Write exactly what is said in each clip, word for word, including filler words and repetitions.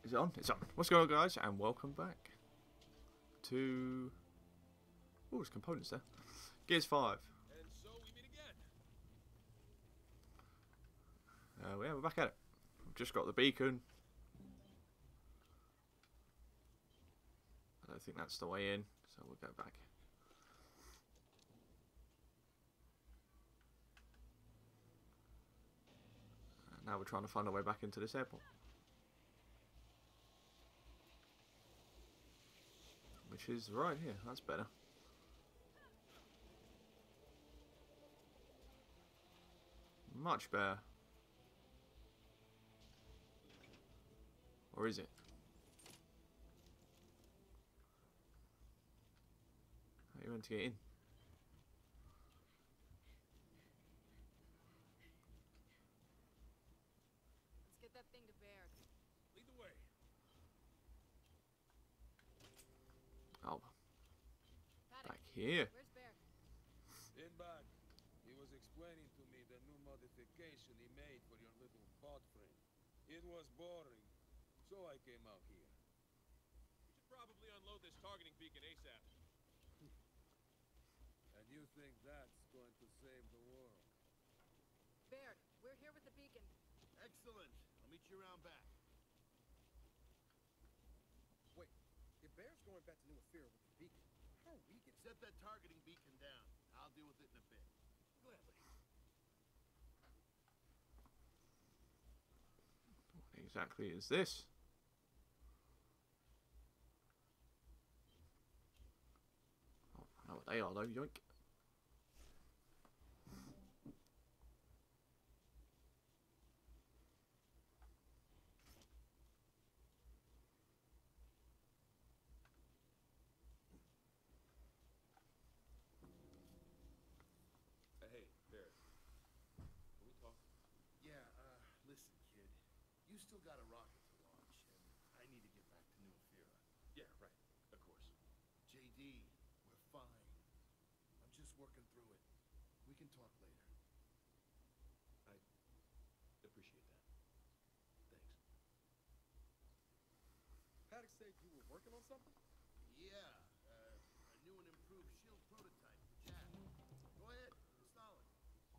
Is it on? It's on. What's going on, guys? And welcome back to... Oh, there's components there. Gears five. And so we meet again. Uh, yeah, we're back at it. We've just got the beacon. I don't think that's the way in, so we'll go back. And now we're trying to find our way back into this airport. Which is right here. That's better. Much better. Or is it? How are you meant to get in? Let's get that thing to Baird. Lead the way. Oh, Paddock, back here. where's Baird? In back. He was explaining to me the new modification he made for your little pod frame. It was boring, so I came out here. We should probably unload this targeting beacon ASAP. And you think that's going to save the world? Baird, we're here with the beacon. Excellent. I'll meet you around back. Wait, if Bear's going back to New Afira with the beacon, how are we getting... Set that targeting beacon down. I'll deal with it in a bit. Gladly. What exactly is this? Oh, I know what they are though, yoink. Hey, Barrett. Can we talk? Yeah, uh, listen, kid. You still got a rocket to launch, and I need to get back to New Afira. Yeah, right. Of course. J D, we're fine. I'm just working through it. We can talk later. I appreciate that. Thanks. Paddock said you were working on something? Yeah, uh, a new and improved shield prototype for Jack. Go ahead, install it.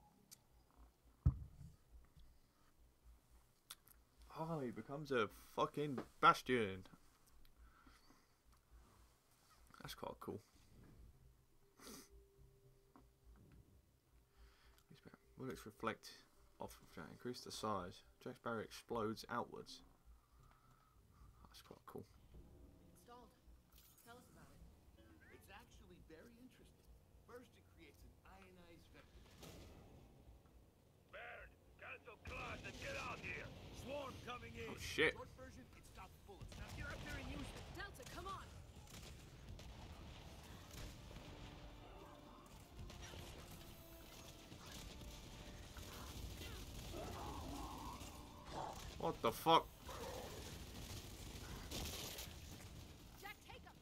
Oh, he becomes a fucking bastion. That's quite cool. Bullets reflect off of Jack, increase the size. Jack's barrier explodes outwards. That's quite cool. Installed. Tell us about it. It's actually very interesting. First, it creates an ionized vector. Baird, cancel class and get out here! Swarm coming in! Oh shit. Short version, it stops bullets. Now get out there and use it. Delta, come on! What the fuck? Jack, take him!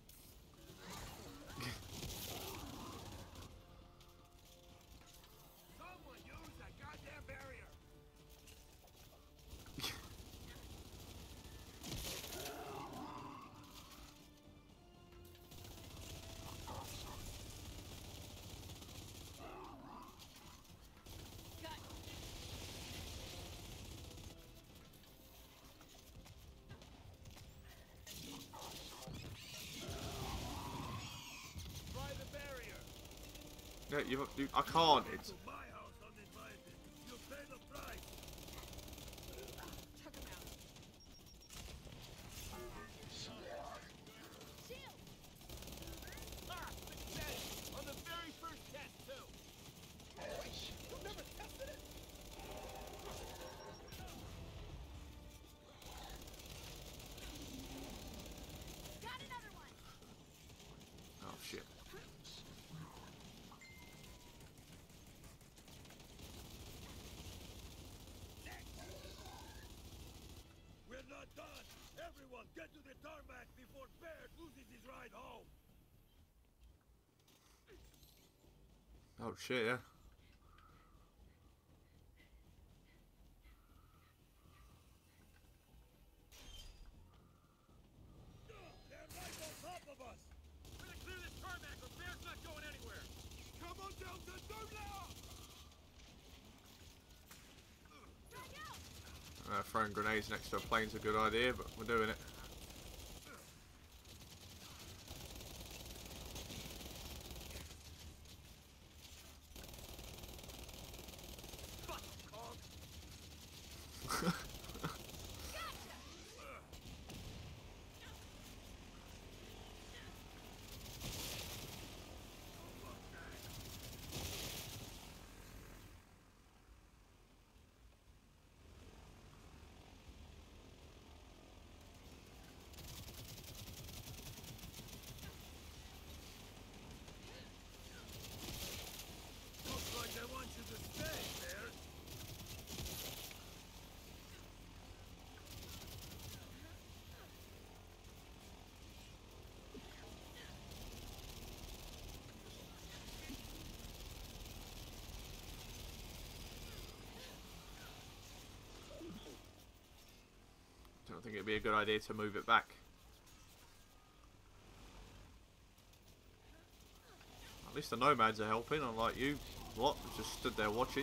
Someone use that goddamn barrier! Cut! Try the barrier! No, you, you, I can't. It's To my house uninvited. You pay the price! Chuck him out. Shield! Ah, success! On the very first test, too. You've never tested it? Got another one! oh shit. We're not done! Everyone, get to the tarmac before Baird loses his ride home! Oh shit, yeah. Delta, don't let up! Uh, throwing grenades next to a plane's a good idea, but we're doing it. Looks like they want you to stay, Baird. I don't think it'd be a good idea to move it back. At least the nomads are helping, unlike you lot who just stood there watching.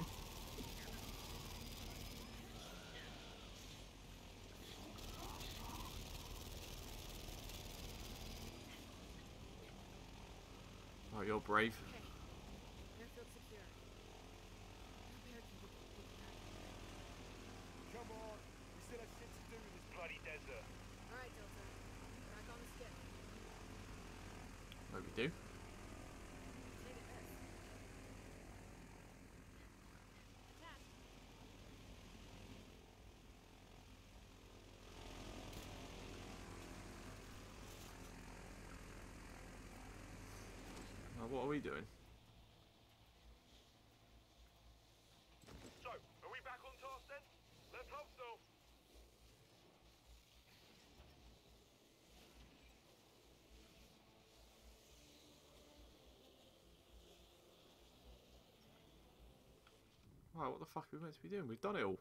Oh, you're brave. Okay. Airfield secure. Now Baird can get the beacon out of here. Come on, we still have shit to do in this bloody desert. All right, Delta. Back on the skip. What we do? Take it best. Attach. Uh, what are we doing? So, are we back on task then? Let's hope so. Right, what the fuck are we meant to be doing? We've done it all.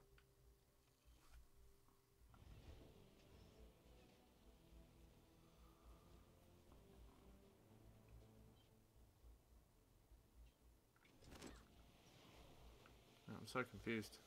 I'm so confused.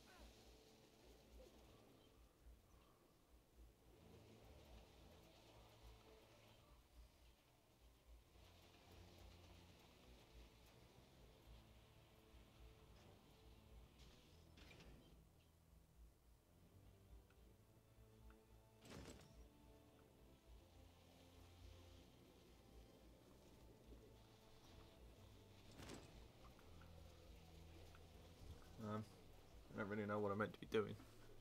Um, I don't really know what I'm meant to be doing.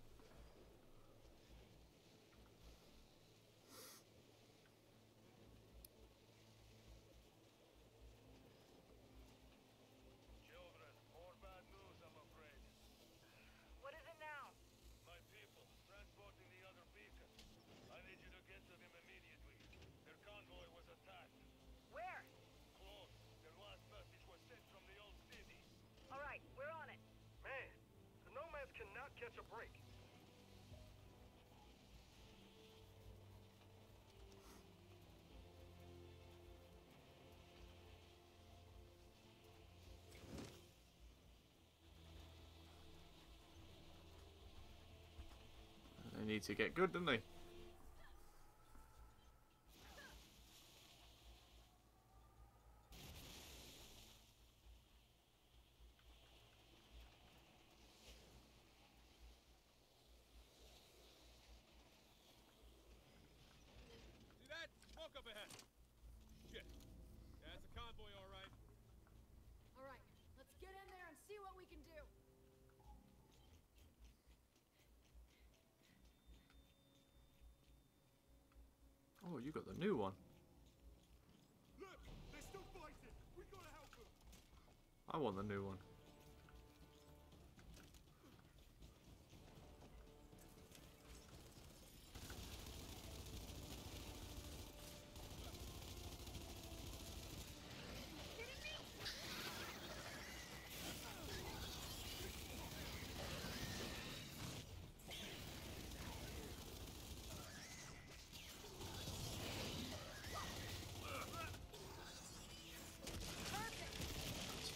Children, more bad news, I'm afraid. What is it now? My people, transporting the other beacon. I need you to get to them immediately. Their convoy was attacked. Where? Close. Their last message was sent from the old city. All right, we're on it. Man, the nomads cannot catch a break. They need to get good, don't they? See that? Smoke up ahead. Shit. Yeah, it's a convoy, all right. All right, let's get in there and see what we can do. Oh, you got the new one. Look, they're still fighting. We gotta help them. I want the new one.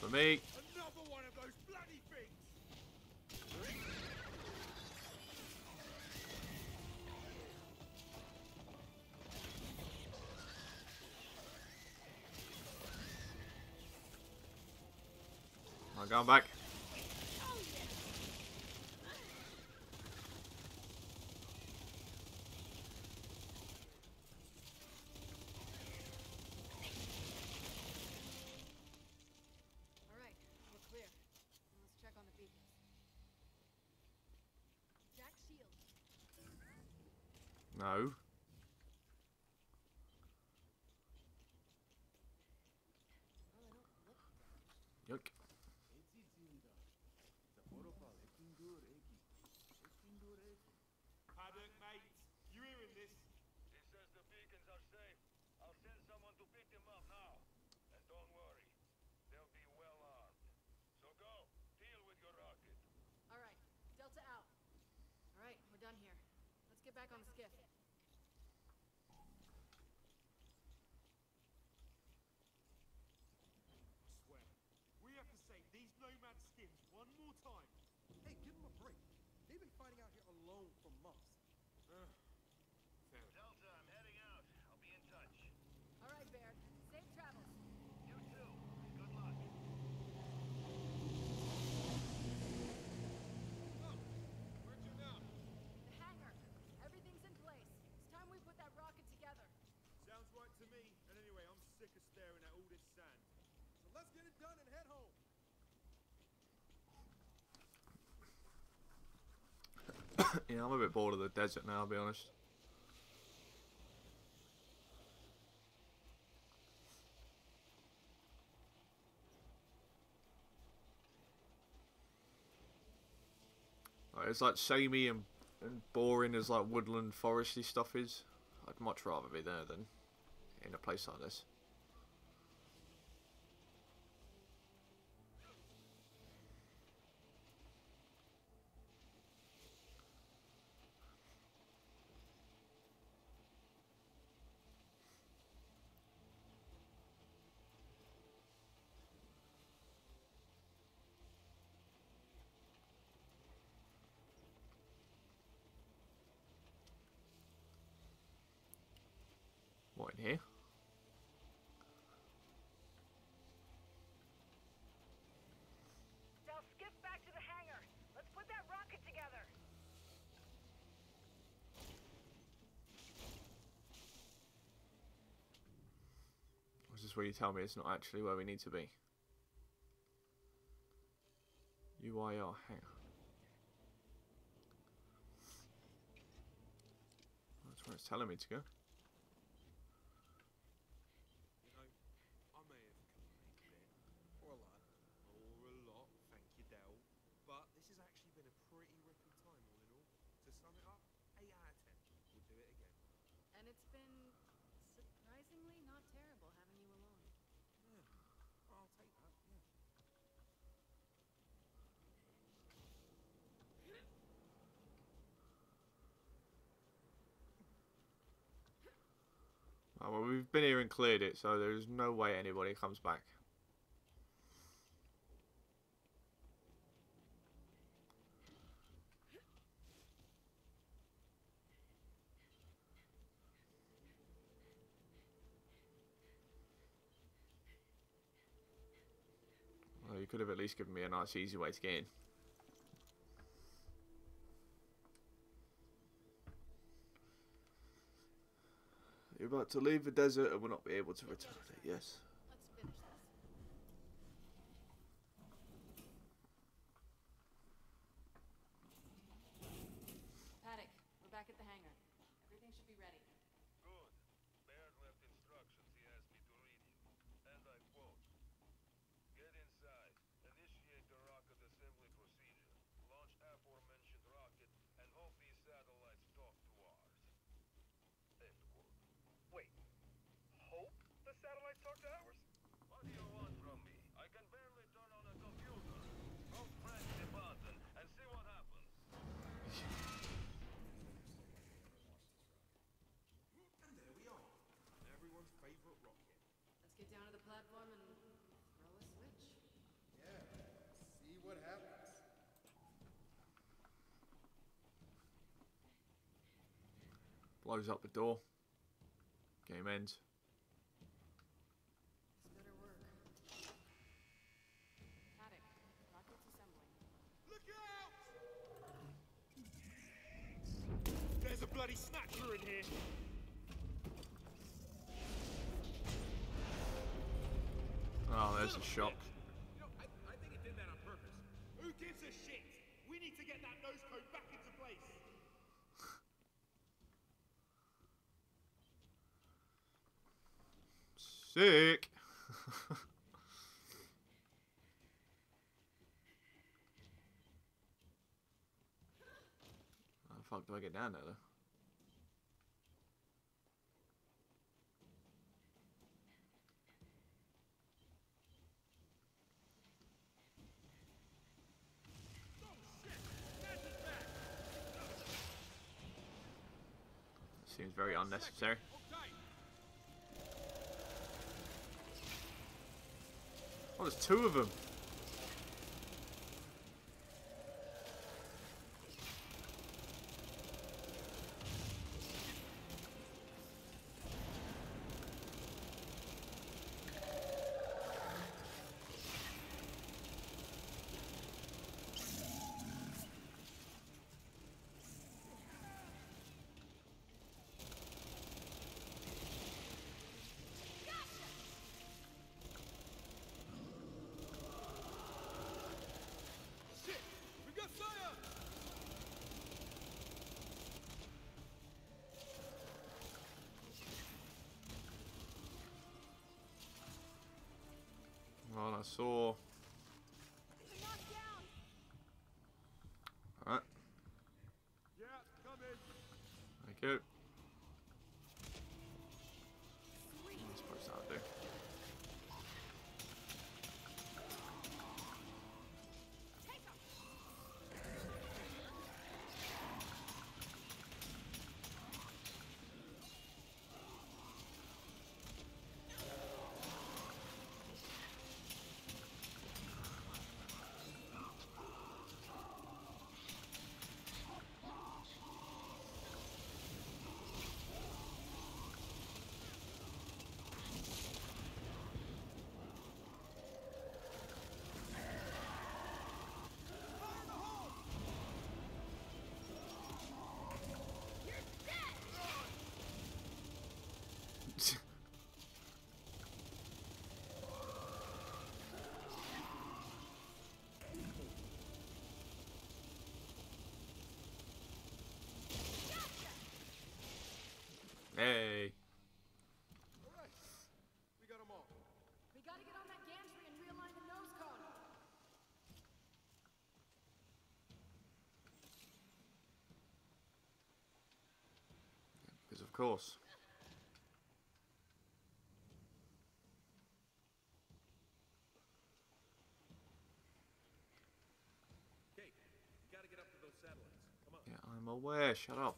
Follow me. Another one of those bloody things! I'm going back. All right, we're clear. Now let's check on the beacons. Jack Shield. No. Well, they don't look damaged. Yoink. Paddock, mate, you hearing this? He says the beacons are safe. I'll send someone to pick them up now. And don't worry, they'll be well armed. So go, deal with your rocket. All right, Delta out. All right, we're done here. Let's get back on the skiff. I swear, we have to save these nomad skins one more time. Hey, give them a break. They've been fighting out here alone for months. Uh, fair enough. Delta, I'm heading out. I'll be in touch. All right, Baird. Safe travels. You too. Good luck. Oh, where'd you now? The hangar. Everything's in place. It's time we put that rocket together. Sounds right to me. And anyway, I'm sick of staring at all this sand. So let's get it done and head home. Yeah, I'm a bit bored of the desert now, I'll be honest. Like, it's like samey and, and boring as like woodland foresty stuff is. I'd much rather be there than in a place like this. What, in here? Del, skip back to the hangar. Let's put that rocket together. Is this where you tell me it's not actually where we need to be? U I R, hang on. That's where it's telling me to go. You know, I may have complained a bit. Or a lot. Or a lot, thank you, Del. But this has actually been a pretty ripping time, all in all. To sum it up, eight out of ten. We'll do it again. And it's been surprisingly not terrible having you alone. Yeah, I'll take that, yeah. Oh, well, we've been here and cleared it, so there's no way anybody comes back. Well, you could have at least given me a nice easy way to get in. You're about to leave the desert and will not be able to return it, yes. Let's finish this. Paddock, we're back at the hangar. Everything should be ready. Good. Baird left instructions he asked me to read you. And I quote, "Get inside, initiate the rocket assembly procedure, launch aforementioned rocket, and hope these satellites talk to ours." End quote. Wait. Hope the satellites talk to ours? What do you want from me? I can barely turn on a computer. Go press the button and see what happens. And there we are. Everyone's favorite rocket. Let's get down to the platform and throw a switch. Close up the door. Game ends. This better work. Paddock, rockets assembling. Look out! There's a bloody snatcher in here. Oh, there's a shock. You know, I, I think it did that on purpose. Who gives a shit? We need to get that nose cone back into place. Sick. How the fuck do I get down there though? Seems very unnecessary. Oh, there's two of them. Well, I saw. Alright. Yeah, come in. Thank you. I suppose that'll do. Hey. All right, we got them all. We gotta get on that gantry and realign the nose cone. Because of course. Kate, you gotta get up to those satellites. Come on. Yeah, I'm aware. Shut up.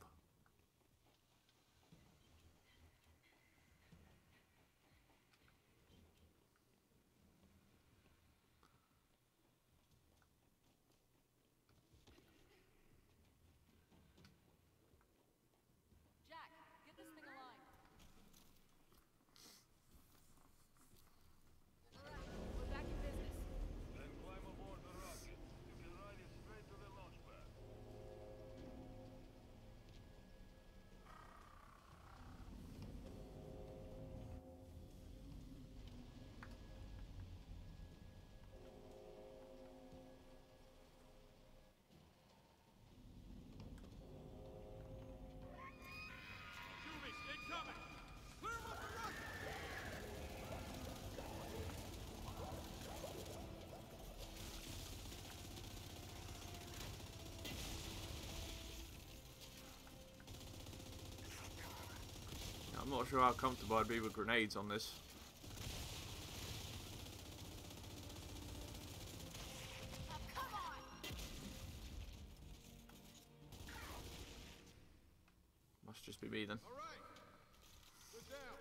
Jack, get this thing aligned. Alright, we're back in business. Then climb aboard the rocket. You can ride it straight to the launch pad. Juvis, incoming! Clear 'em off the rocket! I'm not sure how comfortable I'd be with grenades on this. Oh, come on! Must just be me then. All right, we're down.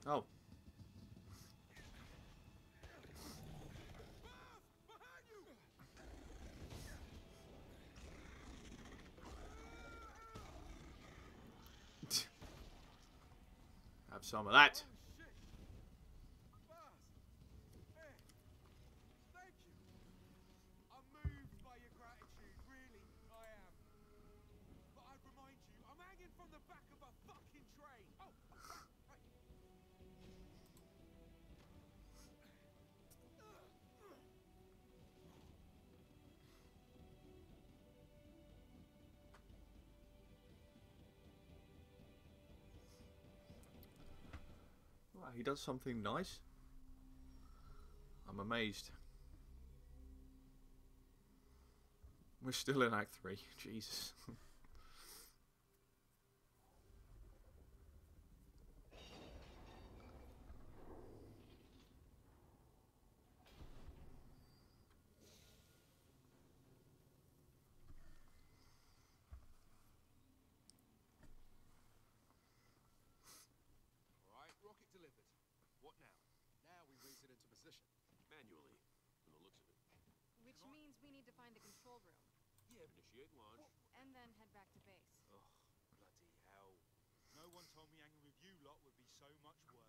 Oh. Have some of that. Thank you. I'm moved by your gratitude, really, I am. But I'd remind you, I'm hanging from the back of a fucking train. Oh, right, right. Right, he does something nice. I'm amazed. We're still in Act three. Jesus. All right, rocket delivered. What now? Now we raise it into position. Manually, from the looks of it. Which means we need to find the control room. Yeah, initiate launch. And then head back to base. Ugh, bloody hell. No one told me hanging with you lot would be so much work.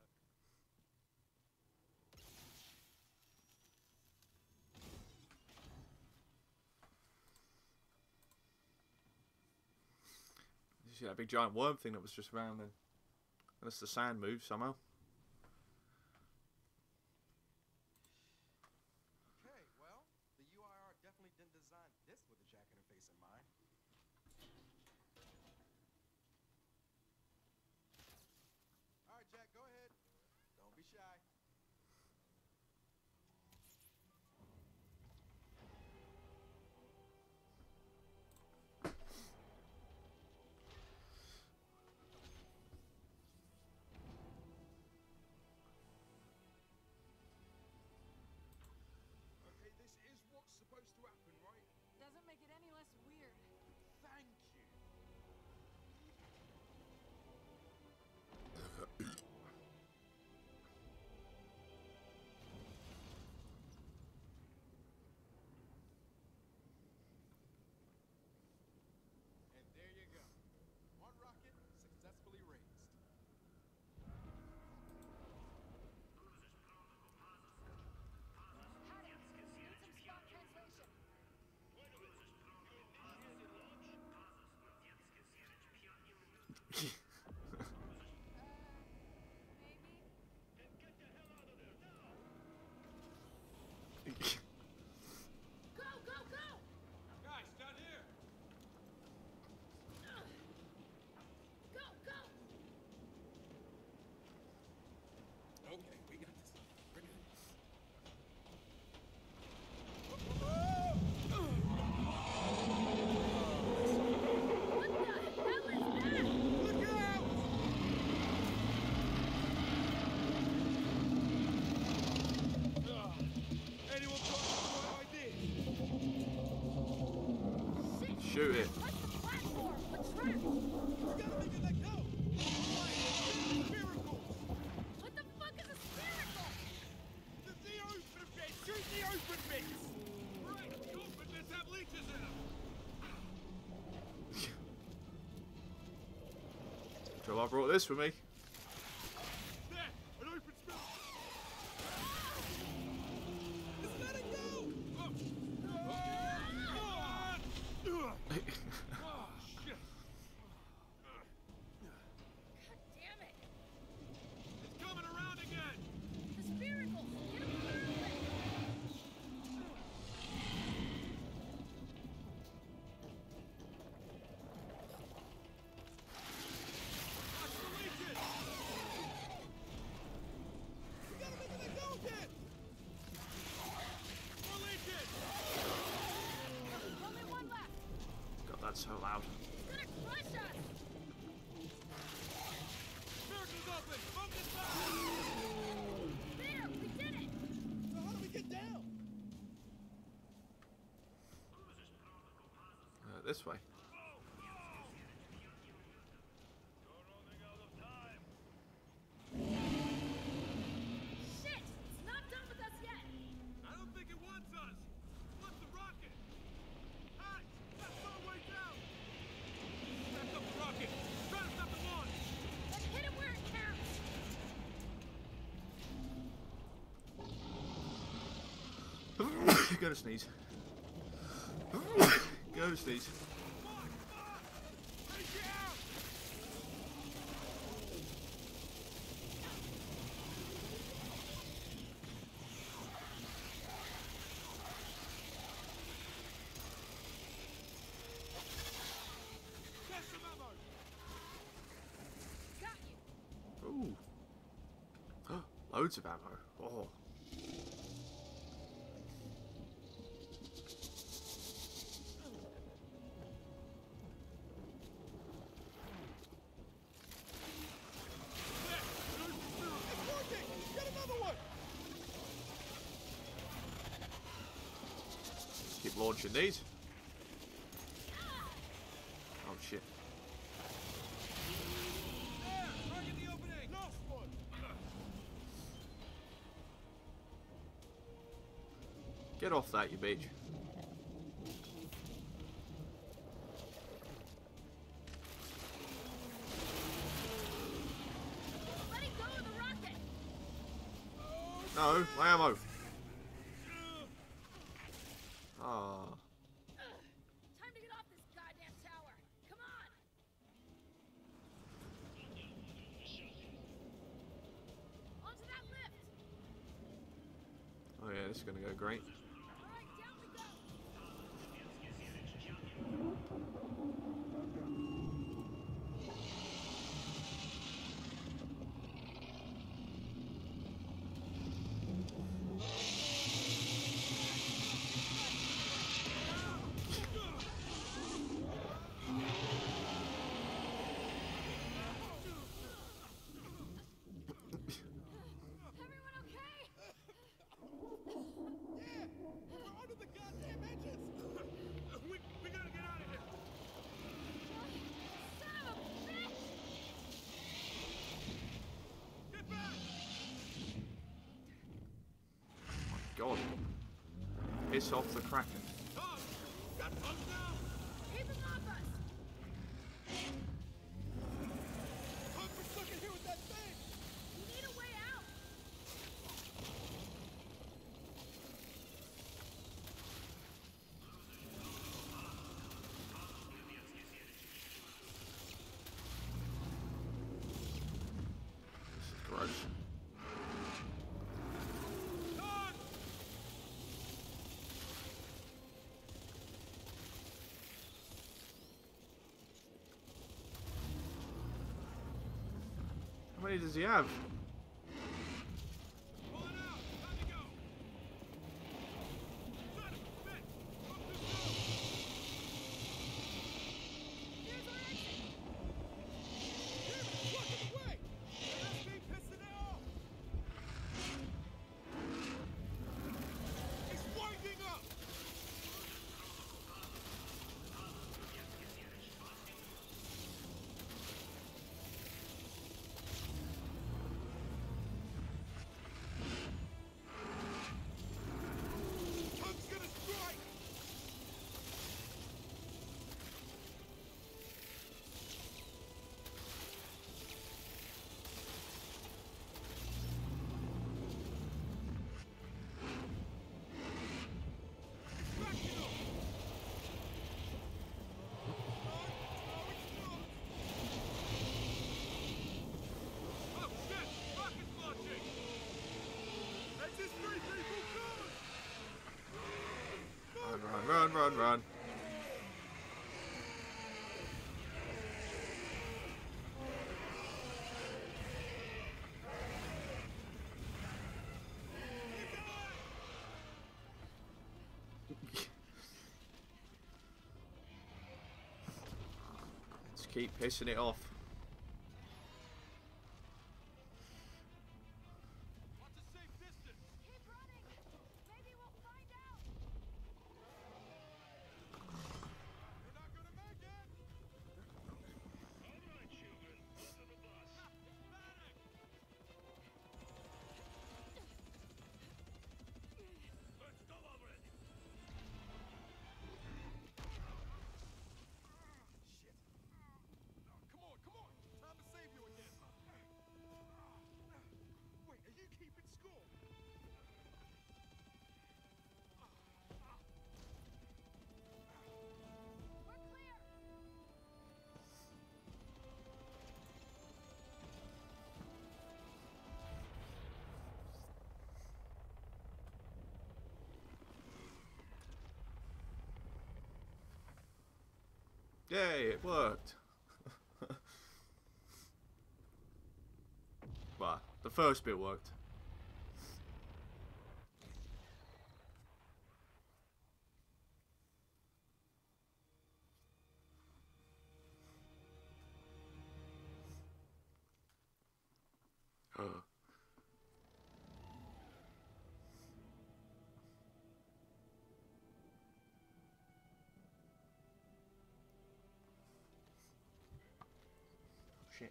You see that big giant worm thing that was just around then? Unless the sand moves somehow. Okay, well, the U I R definitely didn't design this with a jack interface in mind. All right, Jack, go ahead. Don't be shy. Okay, this is what's supposed to happen, right? Doesn't make it any less weird. Thank you. And there you go. One rocket successfully raised. Haddock, need some spot translation. Go, go, go! Guys, down here. Go, go! Okay, we got this. Bring it in. What the hell is that? Look out! Ugh. Anyone got the right idea? Shit! Shoot it. What's the platform? What's trapped? We gotta make it let go. Right, miracles. What the fuck is a spherical? The, the open bits. Shoot the open bits. Right, the open bits have leeches in them. So I brought this for me. There, an open spill. Just let it go. Oh. Ah! Ugh. Oh, shit. God damn it! It's coming around again. The sphericals! Get them through it! Watch the leeches. We gotta make it let go again. More leeches. Only one left! God, that's so loud. It's gonna crush us! Miracles open. Focus back. There! We did it! So how do we get down? Uh, this way. You're running out of time. Go to sneeze. Go to sneeze. Ooh. Loads of ammo. Oh. Keep launching these. Oh shit. Get off that, you bitch. Letting go of the rocket. No, my ammo. Ah. Time to get off this goddamn tower. Come on. Onto that lift. Oh yeah, this is gonna go great. All right, down we go. Everyone okay? Yeah! We're under the goddamn engines! we, we gotta get out of here! Son of a bitch! Get back! God. Piss off the Kraken. Tom! Got bugs now! Keep him off us! Tom, we're stuck in here with that thing! We need a way out! This is gross. Tom! How many does he have? Pull it out! Time to go! Son of a bitch! Come too slow! Here's our exit! Here! Blocking the way! That's me pissing it off! It's winding up! Tongue's gonna strike! Extraction! Oh shit! Rocket's launching! That's his three people gone! Run, run, run, run, run. Let's keep pissing it off. What's a safe distance? Keep running! Maybe we'll find out! We're not gonna make it! All right, children. Onto the bus. Let's go already! Shit. Oh, come on, come Yay, it worked. Well, the first bit worked. Shit.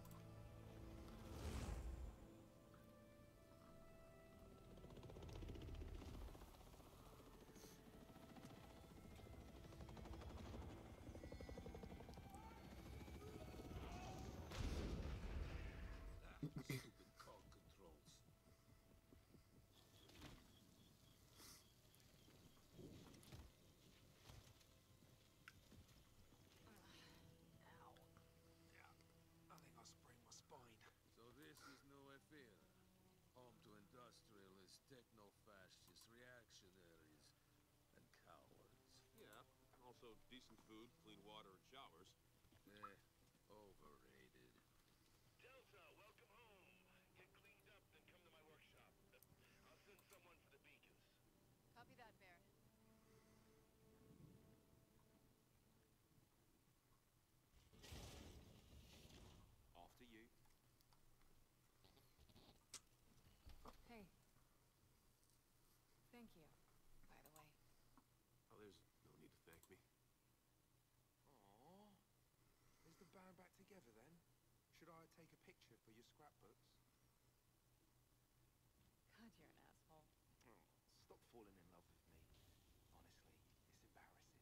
Stupid cog controls. I think I sprained my spine. So this is New Ephyra, home to industrialists, techno-fascists, reactionaries, and cowards. Yeah, also decent food, clean water, and showers. Eh, overrated. Delta, welcome home. Get cleaned up, then come to my workshop. I'll send someone for the beacons. Copy that, Baird. Off to you. Hey. Thank you, by the way. Oh, there's no need to thank me. Aww. Is the band back together then? Should I take a picture for your scrapbooks? God, you're an asshole. Oh, stop falling in love with me. Honestly, it's embarrassing.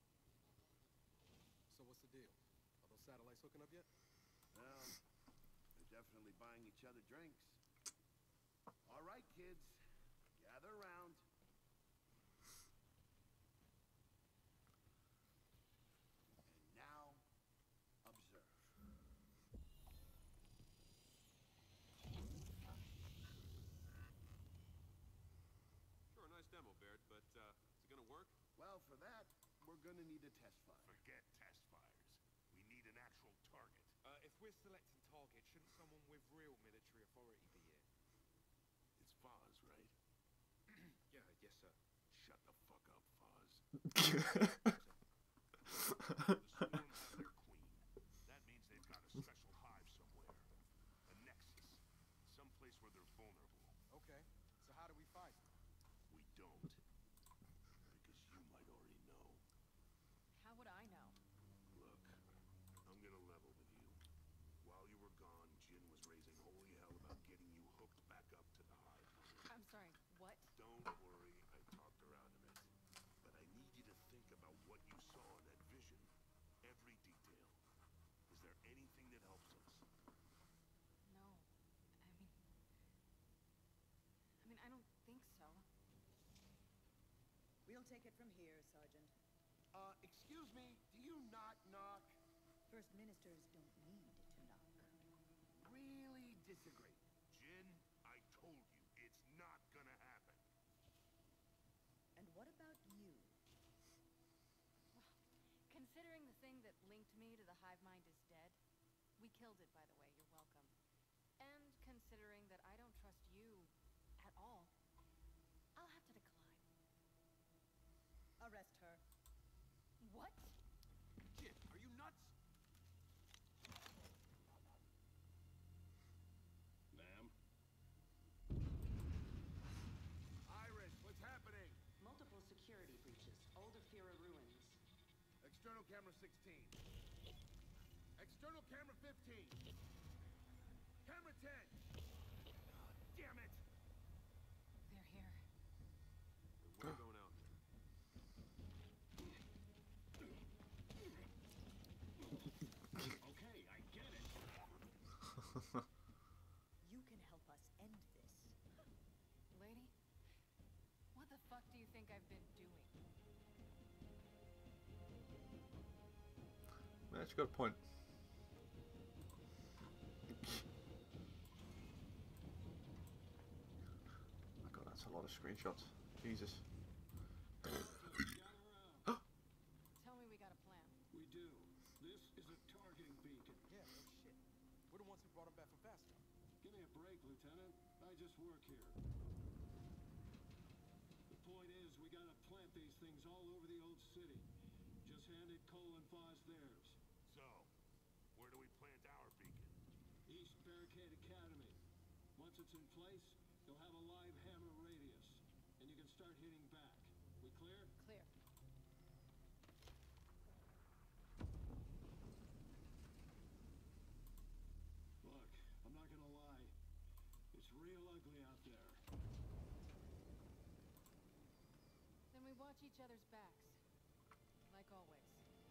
So what's the deal? Are those satellites hooking up yet? Well, they're definitely buying each other drinks. All right, kids, gather around. And now, observe. Sure, a nice demo, Baird, but uh, is it gonna work? Well, for that, we're gonna need a test fire. Forget test fires. We need an actual target. Uh, if we're selecting targets, shouldn't someone with real military authority be here? It's Foz, right? Yeah, yes, sir. Shut the fuck up, Foz. The Swarm have their queen. That means they've got a special hive somewhere. A nexus. Someplace where they're vulnerable. Okay, so how do we fight? We don't. Because you might already know. How would I know? Look, I'm gonna level with you. While you were gone, Jin was raising holy hell about getting you hooked back up to the hive. I'm sorry, what? Don't worry, I talked her out of it. But I need you to think about what you saw in that vision. Every detail. Is there anything that helps us? No. I mean... I mean, I don't think so. We'll take it from here, Sergeant. Uh, excuse me, do you not knock? First ministers don't need to knock. Really disagree. Jin, I told you, it's not gonna happen. And what about you? Considering the thing that linked me to the hive mind is dead, we killed it, by the way, you're welcome. And considering that I don't trust you at all, I'll have to decline. Arrest her. What? Jin, are you nuts? Ma'am? Iris, what's happening? Multiple security breaches. Old Ephyra ruins. External camera sixteen. External camera fifteen. Camera ten. God damn it! They're here. Then we're going out there. Okay, I get it. You can help us end this. Lady, what the fuck do you think I've been doing? That's a good point. My god, that's a lot of screenshots. Jesus. Tell me we got a plan. We do. We're the ones who brought him back from Vasco. Give me a break, Lieutenant. I just work here. The point is, we gotta plant these things all over the old city. Just handed Cole and Foz theirs. So, where do we plant our beacon? East Barricade Academy. Once it's in place, you'll have a live hammer radius, and you can start hitting back. We clear? Clear. Look, I'm not gonna lie. It's real ugly out there. Then we watch each other's backs. Like always.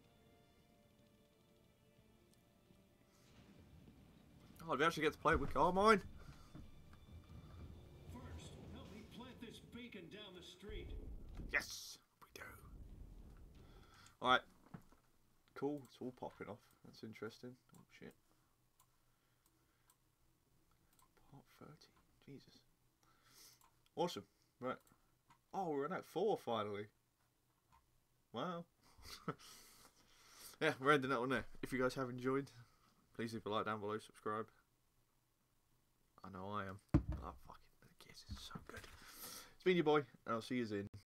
Oh, we actually get to play with Carmine. First, help me plant this beacon down the street. Yes, we do. Alright. Cool, it's all popping off. That's interesting. Oh, shit. Part thirty. Jesus. Awesome. Right. Oh, we're in Act four finally. Wow. Yeah, we're ending that one there. If you guys have enjoyed, please leave a like down below, subscribe. I know I am. Oh, fucking, the kiss is so good. It's been your boy, and I'll see you in.